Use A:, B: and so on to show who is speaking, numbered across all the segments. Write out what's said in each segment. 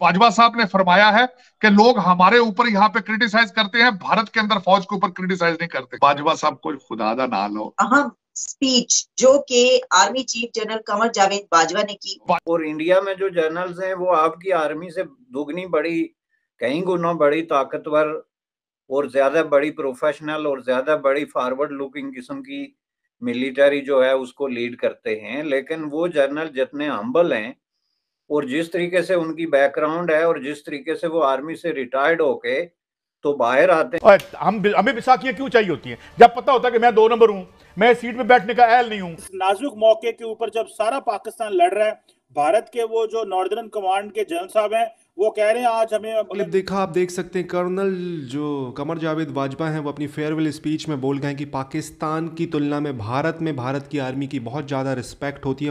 A: बाजवा साहब ने फरमाया है कि लोग हमारे ऊपर यहाँ पे क्रिटिसाइज करते हैं, भारत के अंदर फौज के ऊपर क्रिटिसाइज नहीं करते। बाजवा साहब को खुदादा ना लो।
B: अहम स्पीच जो कि army chief general Qamar Javed Bajwa ने की।
C: और इंडिया में जो जनरल्स हैं वो आपकी आर्मी से दुगनी बड़ी, कई गुना बड़ी ताकतवर और ज्यादा बड़ी प्रोफेशनल और ज्यादा बड़ी फॉरवर्ड लुकिंग किस्म की मिलिट्री जो है उसको लीड करते हैं। लेकिन वो जनरल जितने हम्बल हैं और जिस तरीके से उनकी बैकग्राउंड है और जिस तरीके से वो आर्मी से रिटायर्ड होके तो बाहर आते हैं।
D: हमें बैसाखियां क्यों चाहिए होती हैं जब पता होता है कि मैं 2 नंबर हूं, मैं सीट पे बैठने का अहल नहीं हूं।
E: इस नाजुक मौके के ऊपर जब सारा पाकिस्तान लड़ रहा है, भारत के वो जो नॉर्दर्न कमांड के जनरल साहब हैं वो कह रहे हैं आज हमें
F: क्लिप देखा, आप देख सकते हैं कर्नल जो कमर जावेद बाजवा हैं वो अपनी फेयरवेल स्पीच में बोल गए कि पाकिस्तान की तुलना में भारत की आर्मी की बहुत ज़्यादा रिस्पेक्ट होती है,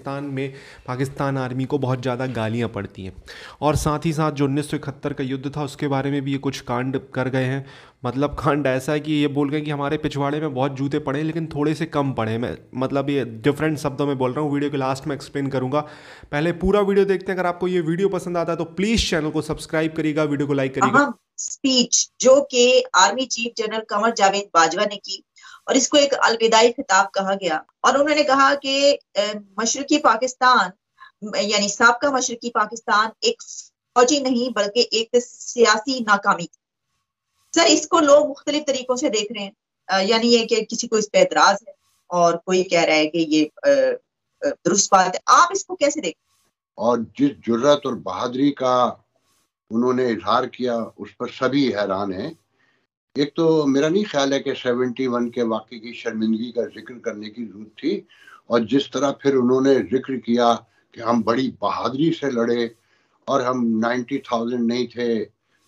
F: पाकिस्तान आर्मी को बहुत ज़्यादा गालियां पड़ती हैं। और साथ ही साथ जो 1971 का युद्ध था उसके बारे में भी ये कुछ कांड कर गए हैं। मतलब कांड ऐसा है कि ये बोल गए कि हमारे पिछवाड़े में बहुत जूते पड़े लेकिन थोड़े से कम पड़े। मैं मतलब ये डिफरेंट शब्दों में बोल रहा हूँ, वीडियो के लास्ट में एक्सप्लेन करूँगा। पहले पूरा वीडियो देखते हैं। अगर आपको ये वीडियो पसंद आता है तो प्लीज़ चैनल को सब्सक्राइब करिएगा, वीडियो को लाइक करिएगा।
B: स्पीच जो कि army chief general Qamar Javed Bajwa ने की और इसको एक अलविदाई खिताब कहा गया। और उन्होंने कहा कि मशरकी पाकिस्तान यानी साबका मशरकी पाकिस्तान एक फौजी नहीं बल्कि एक सियासी नाकामी थी। सर इसको लोग मुख्तलिफ तरीकों से देख रहे हैं, यानी ये कि किसी को इस पे एतराज है और कोई कह रहा है कि ये दुरुस्त बात है। आप इसको कैसे देखते हैं?
G: और जिस जुर्रत और बहादुरी का उन्होंने इजहार किया उस पर सभी हैरान हैं। एक तो मेरा नहीं ख्याल है कि 71 के वाक़े की शर्मिंदगी का जिक्र करने की जरूरत थी, और जिस तरह फिर उन्होंने जिक्र किया कि हम बड़ी बहादुरी से लड़े और हम 90,000 नहीं थे,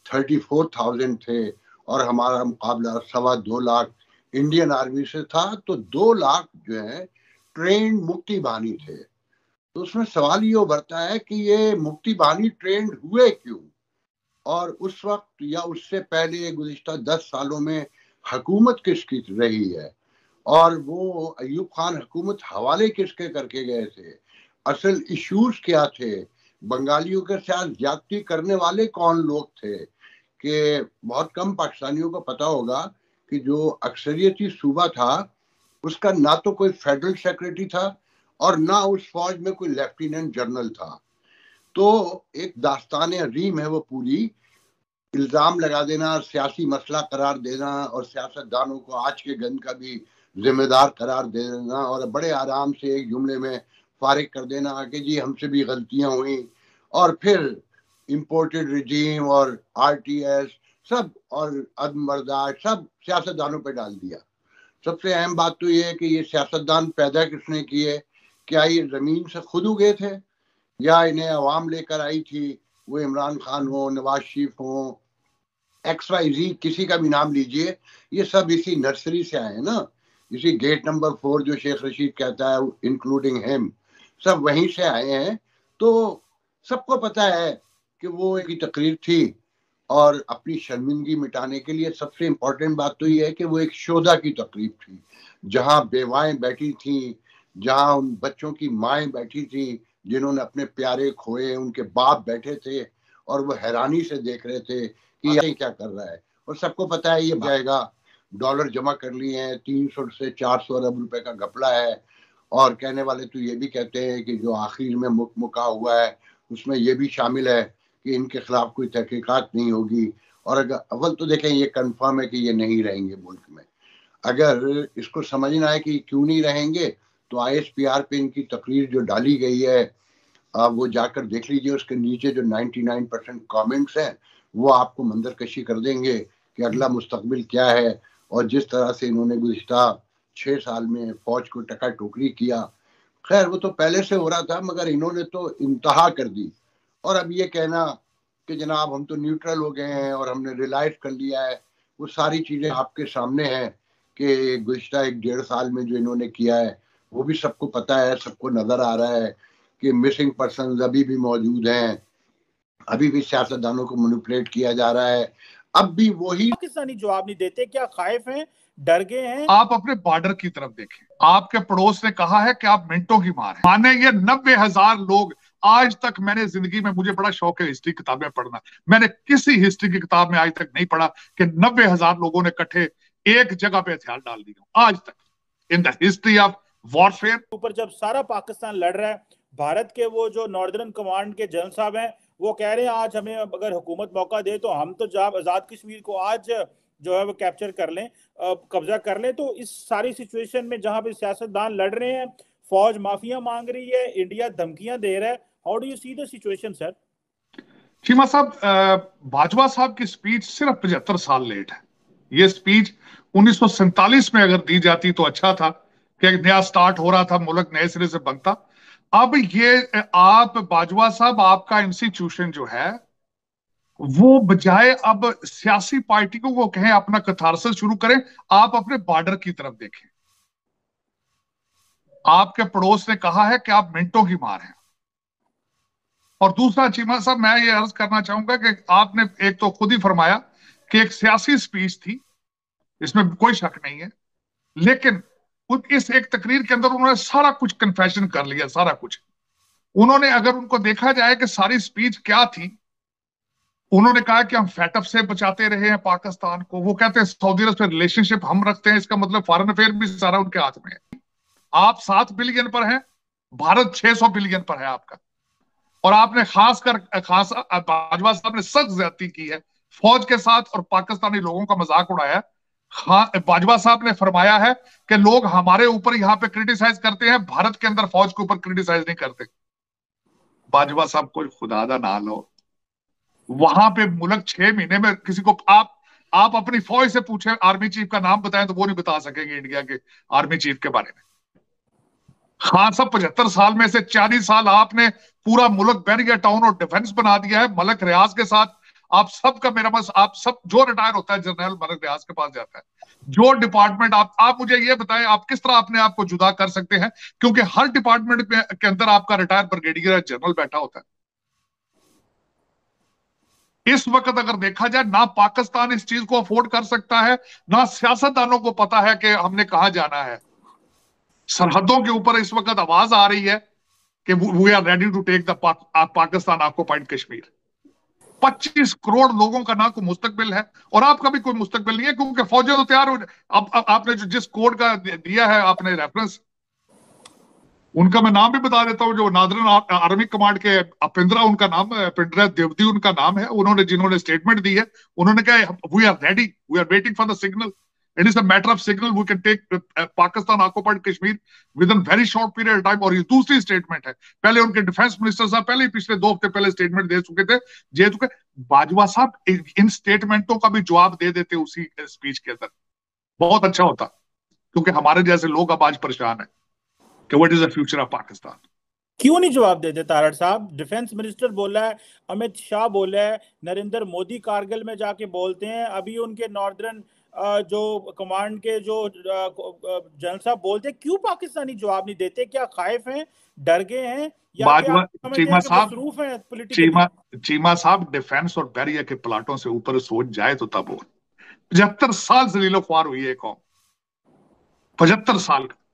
G: 34,000 थे और हमारा मुकाबला 2.25 लाख इंडियन आर्मी से था, तो 2 लाख जो है ट्रेंड मुक्ति बाहिनी थे। तो उसमें सवाल ये उभरता है कि ये मुक्ति बाहिनी ट्रेंड हुए क्यों, और उस वक्त या उससे पहले गुज़िश्ता 10 सालों में हुकूमत किसकी रही है, और वो अयूब खान हुकूमत हवाले किसके करके गए थे, असल इश्यूज क्या थे, बंगालियों के साथ ज्यादती करने वाले कौन लोग थे। कि बहुत कम पाकिस्तानियों को पता होगा कि जो अक्सरियती सूबा था उसका ना तो कोई फेडरल सेक्रेटरी था और ना उस फौज में कोई लेफ्टिनेंट जनरल था। तो एक दास्तान अजीम है वो पूरी, इल्ज़ाम लगा देना, सियासी मसला करार देना और सियासतदानों को आज के गन का भी जिम्मेदार करार दे देना और बड़े आराम से एक जुमले में फारिग कर देना कि जी हमसे भी गलतियां हुई, और फिर इम्पोर्टेड रिजीम और आरटीएस सब और अदम बर्दाश्त सब सियासतदानों पे डाल दिया। सबसे अहम बात तो ये है कि ये सियासतदान पैदा किसने किए, क्या ये ज़मीन से खुद उगे थे या इन्हें अवाम लेकर आई थी, वो इमरान खान हो, नवाज शरीफ हो, XYZ किसी का भी नाम लीजिए, ये सब इसी नर्सरी से आए ना, इसी गेट नंबर 4 जो शेख रशीद कहता है इंक्लूडिंग हिम, सब वहीं से आए हैं। तो सबको पता है कि वो एक तकरीर थी और अपनी शर्मिंदगी मिटाने के लिए सबसे इम्पोर्टेंट बात तो ये है कि वो एक शोधा की तकरीर थी जहां बेवाएं बैठी थी, जहां उन बच्चों की माएँ बैठी थी जिन्होंने अपने प्यारे खोए, उनके बाप बैठे थे और वो हैरानी से देख रहे थे कि ये क्या कर रहा है। और सबको पता है ये जाएगा, डॉलर जमा कर लिए हैं, 300 से 400 अरब रुपए का घपला है। और कहने वाले तो ये भी कहते हैं कि जो आखिर में मुका हुआ है उसमें ये भी शामिल है कि इनके खिलाफ कोई तहकीकात नहीं होगी। और अगर अव्वल तो देखें ये कंफर्म है कि ये नहीं रहेंगे मुल्क में। अगर इसको समझना है कि क्यों नहीं रहेंगे तो ISPR पे इनकी तकरीर जो डाली गई है आप वो जाकर देख लीजिए, उसके नीचे जो 99% कमेंट्स हैं वो आपको मंजरकशी कर देंगे कि अगला मुस्तकबिल क्या है। और जिस तरह से इन्होंने गुज़िश्ता 6 साल में फौज को टका टोकरी किया, खैर वो तो पहले से हो रहा था मगर इन्होंने तो इंतहा कर दी। और अब ये कहना कि जनाब हम तो न्यूट्रल हो गए हैं और हमने रियलाइज कर लिया है, वो सारी चीज़ें आपके सामने हैं कि गुज़िश्ता 1-1.5 साल में जो इन्होंने किया है वो भी सबको पता है, सबको नज़र आ रहा है कि मिसिंग पर्सन अभी भी मौजूद हैं, अभी भी सियासतदानों को मैनिपुलेट किया जा रहा है। अब भी वही
E: पाकिस्तानी जवाब नहीं देते, क्या खाइफ हैं, डर गए हैं?
A: आप अपने बॉर्डर की तरफ देखें, आपके पड़ोस ने कहा है कि आप मिनटों की मार है, माने ये 90,000 लोग आज तक मैंने जिंदगी में, मुझे बड़ा शौक है हिस्ट्री किताबें पढ़ना, मैंने किसी हिस्ट्री की किताब में आज तक नहीं पढ़ा कि 90,000 लोगों ने इकट्ठे एक जगह पे हथियार डाल दिए आज तक in the history of warfare.
E: ऊपर जब सारा पाकिस्तान लड़ रहा है, भारत के वो जो नॉर्दर्न कमांड के जनरल साहब हैं वो कह रहे हैं आज हमें अगर हुकूमत मौका दे तो हम तो जब आजाद कश्मीर को आज जो है वो कैप्चर कर लें, कब्जा कर लें। तो इस सारी सिचुएशन में जहां पे सियासतदान लड़ रहे हैं, फौज माफिया मांग रही है, इंडिया धमकियां दे रहा है, how do you see the situation sir?
A: Cheema साहब, बाजवा साहब की स्पीच सिर्फ 75 साल लेट है। ये स्पीच 1947 में अगर दी जाती तो अच्छा था कि एक नया स्टार्ट हो रहा था, मुल्क नए सिरे से बनता। अब ये आप बाजवा साहब, आपका इंस्टीट्यूशन जो है वो बजाय अब सियासी पार्टियों को कहें अपना कथारसिस शुरू करें, आप अपने बॉर्डर की तरफ देखें। आपके पड़ोस ने कहा है कि आप मिनटों की मार हैं। और दूसरा चीमा साहब, मैं ये अर्ज करना चाहूंगा कि आपने एक तो खुद ही फरमाया कि एक सियासी स्पीच थी, इसमें कोई शक नहीं है, लेकिन इस एक तकरीर के अंदर उन्होंने सारा कुछ कन्फेशन कर लिया, सारा कुछ। उन्होंने, अगर उनको देखा जाए कि सारी स्पीच क्या थी, उन्होंने कहा कि हम फैटअप से बचाते रहे हैं पाकिस्तान को। वो कहते हैं सऊदी अरब से रिलेशनशिप हम रखते हैं, इसका मतलब फॉरेन अफेयर भी सारा उनके हाथ में है। आप 7 बिलियन पर हैं, भारत 600 बिलियन पर है आपका। और आपने खास बाजवा साहब ने सख्त ज्यादती की है फौज के साथ और पाकिस्तानी लोगों का मजाक उड़ाया। बाजवा साहब ने फरमाया है कि लोग हमारे ऊपर यहाँ पे क्रिटिसाइज करते हैं, भारत के अंदर फौज के ऊपर क्रिटिसाइज नहीं करते। बाजवा साहब कोई खुदादा ना लो, वहां पे मुल्क 6 महीने में किसी को आप अपनी फौज से पूछे आर्मी चीफ का नाम बताएं तो वो नहीं बता सकेंगे इंडिया के आर्मी चीफ के बारे में। खान साहब 75 साल में से 40 साल आपने पूरा मुल्क बैरियर टाउन और डिफेंस बना दिया है मलक रियाज के साथ। आप सबका मेरा बस, आप सब जो रिटायर होता है जनरल मलक रियाज के पास जाता है, जो डिपार्टमेंट आप मुझे ये बताएं, आप किस तरह अपने आप को जुदा कर सकते हैं, क्योंकि हर डिपार्टमेंट के अंदर आपका रिटायर ब्रिगेडियर जनरल बैठा होता है। इस वक्त अगर देखा जाए, ना पाकिस्तान इस चीज को अफोर्ड कर सकता है, ना सियासतदानों को पता है कि हमने कहां जाना है। सरहदों के ऊपर इस वक्त आवाज आ रही है कि we are ready to take the Pakistan occupied Kashmir. 25 crore लोगों का ना कोई मुस्तकबिल है, और आपका भी कोई मुस्तकबिल नहीं है, क्योंकि फौजें तो तैयार हो। अब आपने जिस कोड का दिया है आपने रेफरेंस, उनका मैं नाम भी बता देता हूं, जो नादरन आर्मी कमांड के अपिंद्रा, उनका नाम अपिंद्रा देवदी उनका नाम है। उन्होंने जिन्होंने स्टेटमेंट दी है, उन्होंने कहा we are ready, we are waiting for the signal, it is a matter of signal, we can take Pakistan occupied Kashmir within very short period time. और ये दूसरी स्टेटमेंट है, पहले उनके डिफेंस मिनिस्टर साहब पहले ही पिछले 2 हफ्ते पहले स्टेटमेंट दे चुके थे, जे चुके। बाजवा साहब इन स्टेटमेंटों का भी जवाब दे देते उसी स्पीच के अंदर, बहुत अच्छा होता, क्योंकि हमारे जैसे लोग अब आज परेशान है कि what is the future of Pakistan.
E: क्यों नहीं जवाब देते तारड़ साहब? डिफेंस मिनिस्टर बोला है, अमित शाह बोला है, नरेंद्र मोदी कारगिल में जाके बोलते हैं, अभी उनके नॉर्दर्न जो कमांड के जो जनरल साहब बोलते हैं। क्यों पाकिस्तानी जवाब नहीं देते? क्या खाइफ हैं, डर गए हैं, या
A: चीमा साहब डिफेंस और बैरियर के प्लाटों से ऊपर सोच जाए तो तब हो। 75 साल से लीलो ख्वार हुई है कौम, 75 साल का।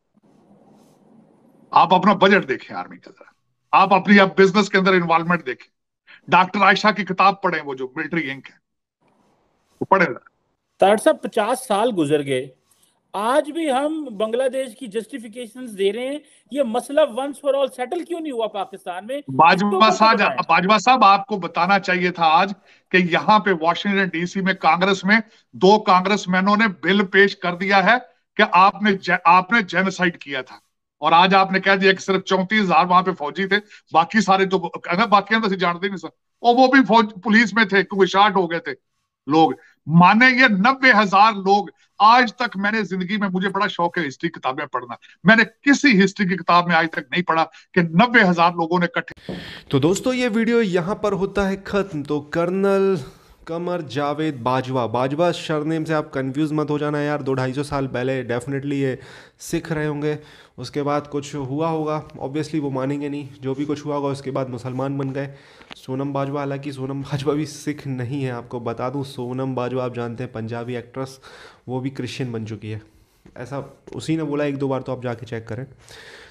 A: आप अपना बजट देखें आर्मी का, जरा आप अपनी अब बिजनेस के अंदर इन्वॉल्वमेंट देखें। डॉक्टर आयशा की किताब पढ़ें, वो जो मिलिट्री इंक है वो पढ़ेगा।
E: तारड़ साहब 50 साल गुजर गए, आज भी हम बांग्लादेश की जस्टिफिकेशंस दे रहे हैं। ये मसला वंस फॉर ऑल सेटल क्यों नहीं हुआ पाकिस्तान में?
A: बाजवा साहब आपको बताना चाहिए था आज कि यहाँ पे वॉशिंगटन डीसी में कांग्रेस में 2 कांग्रेसमैनों ने बिल पेश कर दिया है कि आपने जेनोसाइड किया था, और आज आपने कह दिया कि सिर्फ 34,000 वहां पे फौजी थे, बाकी सारे तो बाकी तो जानते नहीं सर, और वो भी फौज पुलिस में थे क्योंकि शार्ट हो गए थे लोग। माने ये 90,000 लोग। आज तक मैंने जिंदगी में, मुझे बड़ा शौक है हिस्ट्री किताबें पढ़ना, मैंने किसी हिस्ट्री की किताब में आज तक नहीं पढ़ा कि 90,000 लोगों ने इकट्ठे।
F: तो दोस्तों ये वीडियो यहाँ पर होता है खत्म। तो कर्नल कमर जावेद बाजवा सरनेम से आप कंफ्यूज मत हो जाना यार। 200-250 साल पहले डेफिनेटली ये सिख रहे होंगे, उसके बाद कुछ हुआ होगा, ऑब्वियसली वो मानेंगे नहीं, जो भी कुछ हुआ होगा उसके बाद मुसलमान बन गए। सोनम बाजवा, हालांकि सोनम बाजवा भी सिख नहीं है, आपको बता दूं। सोनम बाजवा आप जानते हैं पंजाबी एक्ट्रेस, वो भी क्रिश्चियन बन चुकी है, ऐसा उसी ने बोला 1-2 बार, तो आप जाके चेक करें।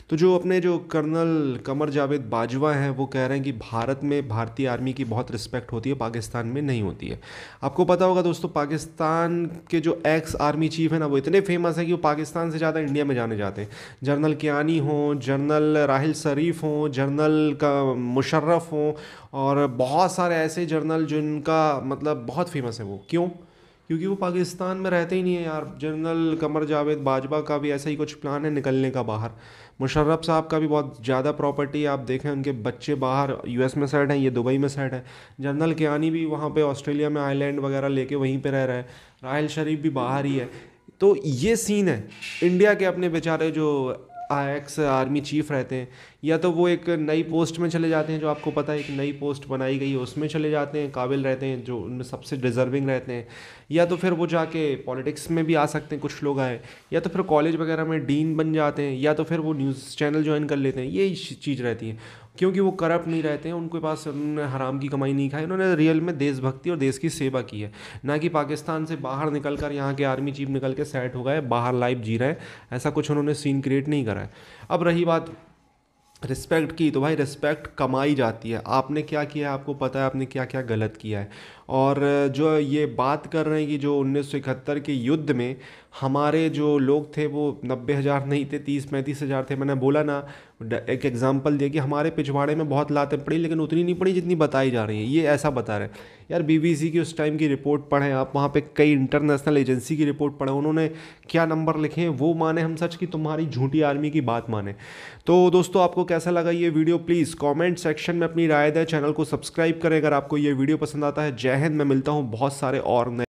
F: तो जो अपने जो कर्नल कमर जावेद बाजवा हैं वो कह रहे हैं कि भारत में भारतीय आर्मी की बहुत रिस्पेक्ट होती है, पाकिस्तान में नहीं होती है। आपको पता होगा दोस्तों, पाकिस्तान के जो एक्स आर्मी चीफ है ना, वो इतने फेमस हैं कि वो पाकिस्तान से ज़्यादा इंडिया में जाने जाते हैं। जनरल कियानी हों, जनरल राहिल शरीफ हों, जनरल का मुशर्रफ हों, और बहुत सारे ऐसे जनरल जिनका मतलब बहुत फेमस है वो। क्यों? क्योंकि वो पाकिस्तान में रहते ही नहीं है यार। जनरल कमर जावेद बाजवा का भी ऐसा ही कुछ प्लान है निकलने का बाहर। मुशर्रफ साहब का भी बहुत ज़्यादा प्रॉपर्टी, आप देखें उनके बच्चे बाहर यूएस में सेट हैं, ये दुबई में सेट है। जनरल कियानी भी वहाँ पे ऑस्ट्रेलिया में आइलैंड वगैरह लेके वहीं पे रह रहा है। राहिल शरीफ भी बाहर ही है। तो ये सीन है। इंडिया के अपने बेचारे जो एक्स आर्मी चीफ रहते हैं, या तो वो एक नई पोस्ट में चले जाते हैं, जो आपको पता है एक नई पोस्ट बनाई गई है उसमें चले जाते हैं, काबिल रहते हैं, जो उनमें सबसे डिज़र्विंग रहते हैं, या तो फिर वो जाके पॉलिटिक्स में भी आ सकते हैं, कुछ लोग आए, या तो फिर कॉलेज वगैरह में डीन बन जाते हैं, या तो फिर वो न्यूज़ चैनल ज्वाइन कर लेते हैं। यही चीज़ रहती है, क्योंकि वो करप्ट नहीं रहते हैं, उनके पास उन्होंने हराम की कमाई नहीं खाई, उन्होंने रियल में देशभक्ति और देश की सेवा की है। ना कि पाकिस्तान से बाहर निकल कर यहाँ के आर्मी चीफ निकल के सेट हो गए, बाहर लाइफ जी रहे हैं, ऐसा कुछ उन्होंने सीन क्रिएट नहीं करा है। अब रही बात रिस्पेक्ट की, तो भाई रिस्पेक्ट कमाई जाती है। आपने क्या किया है आपको पता है, आपने क्या क्या गलत किया है। और जो ये बात कर रहे हैं कि जो 1971 के युद्ध में हमारे जो लोग थे वो 90,000 नहीं थे, 30-35 हज़ार थे। मैंने बोला ना, एक एग्जांपल दिया कि हमारे पिछवाड़े में बहुत लातें पड़ी, लेकिन उतनी नहीं पड़ी जितनी बताई जा रही हैं। ये ऐसा बता रहे हैं यार। बीबीसी की उस टाइम की रिपोर्ट पढ़ें आप, वहाँ पे कई इंटरनेशनल एजेंसी की रिपोर्ट पढ़ें, उन्होंने क्या नंबर लिखे हैं वो माने हम सच, कि तुम्हारी झूठी आर्मी की बात माने। तो दोस्तों आपको कैसा लगा ये वीडियो, प्लीज़ कॉमेंट सेक्शन में अपनी राय दें। चैनल को सब्सक्राइब करें अगर आपको ये वीडियो पसंद आता है। जय हिंद। मैं मिलता हूँ बहुत सारे और नए